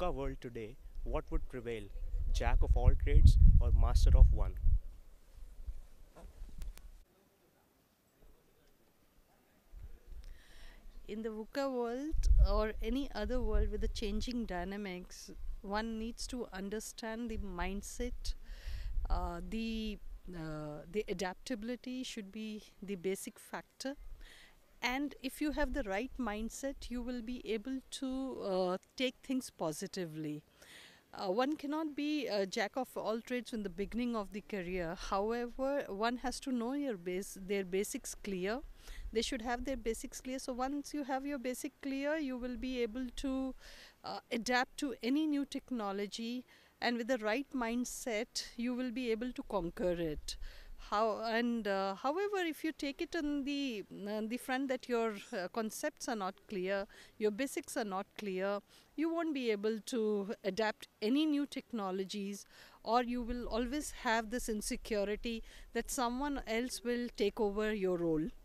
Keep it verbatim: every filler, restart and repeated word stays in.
VUCA world today, what would prevail? Jack of all trades or master of one? In the VUCA world or any other world with the changing dynamics, one needs to understand the mindset, uh, the uh, the adaptability should be the basic factor. And if you have the right mindset, you will be able to uh, take things positively. Uh, one cannot be a jack of all trades in the beginning of the career. However, one has to know your base, their basics clear. They should have their basics clear. So once you have your basic clear, you will be able to uh, adapt to any new technology, and with the right mindset, you will be able to conquer it. How and uh, however, if you take it on the on the front that your uh, concepts are not clear, your basics are not clear, you won't be able to adapt any new technologies, or you will always have this insecurity that someone else will take over your role.